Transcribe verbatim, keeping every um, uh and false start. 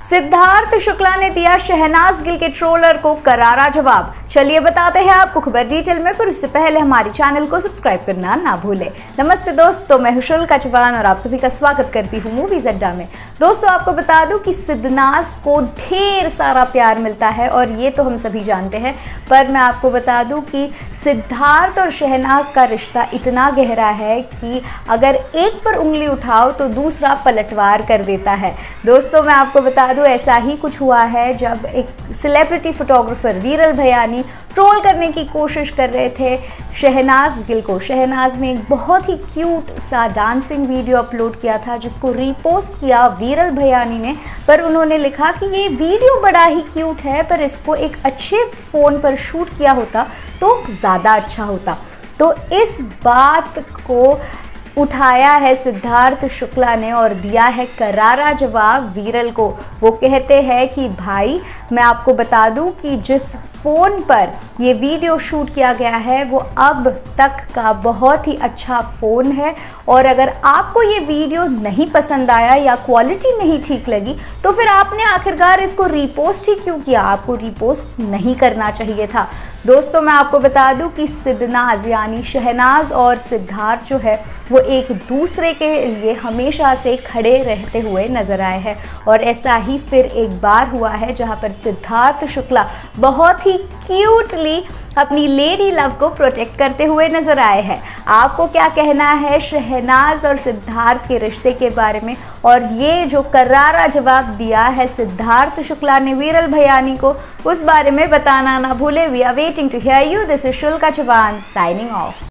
सिद्धार्थ शुक्ला ने दिया शहनाज गिल के ट्रोलर को करारा जवाब। चलिए बताते हैं आपको खबर डिटेल में, पर उससे पहले हमारे चैनल को सब्सक्राइब करना ना भूलें। नमस्ते दोस्तों, मैं शुल्का चौहान और आप सभी का स्वागत करती हूँ मूवीज अड्डा में। दोस्तों आपको बता दूं कि सिद्धनाज को ढेर सारा प्यार मिलता है और ये तो हम सभी जानते हैं, पर मैं आपको बता दूं कि सिद्धार्थ और शहनाज का रिश्ता इतना गहरा है कि अगर एक पर उंगली उठाओ तो दूसरा पलटवार कर देता है। दोस्तों मैं आपको बता दूं ऐसा ही कुछ हुआ है जब एक सेलिब्रिटी फोटोग्राफर वीरल भयानी ट्रोल करने की कोशिश कर रहे थे शहनाज गिल को। शहनाज ने एक बहुत ही क्यूट सा डांसिंग वीडियो अपलोड किया था जिसको रीपोस्ट किया वीरल भयानी ने, पर उन्होंने लिखा कि ये वीडियो बड़ा ही क्यूट है, पर इसको एक अच्छे फ़ोन पर शूट किया होता तो ज़्यादा अच्छा होता। तो इस बात को उठाया है सिद्धार्थ शुक्ला ने और दिया है करारा जवाब वीरल को। वो कहते हैं कि भाई मैं आपको बता दूं कि जिस फ़ोन पर ये वीडियो शूट किया गया है वो अब तक का बहुत ही अच्छा फ़ोन है, और अगर आपको ये वीडियो नहीं पसंद आया या क्वालिटी नहीं ठीक लगी तो फिर आपने आखिरकार इसको रीपोस्ट ही क्यों किया? आपको रीपोस्ट नहीं करना चाहिए था। दोस्तों मैं आपको बता दूं कि सिद्धनाज यानी शहनाज और सिद्धार्थ जो है वो एक दूसरे के लिए हमेशा से खड़े रहते हुए नजर आए हैं, और ऐसा ही फिर एक बार हुआ है जहां पर सिद्धार्थ शुक्ला बहुत ही क्यूटली अपनी लेडी लव को प्रोटेक्ट करते हुए नजर आए हैं। आपको क्या कहना है शहनाज और सिद्धार्थ के रिश्ते के बारे में? और ये जो करारा जवाब दिया है सिद्धार्थ शुक्ला ने वीरल भयानी को, उस बारे में बताना ना भूले। We are waiting to hear you. This is Shulka Chauhan signing of.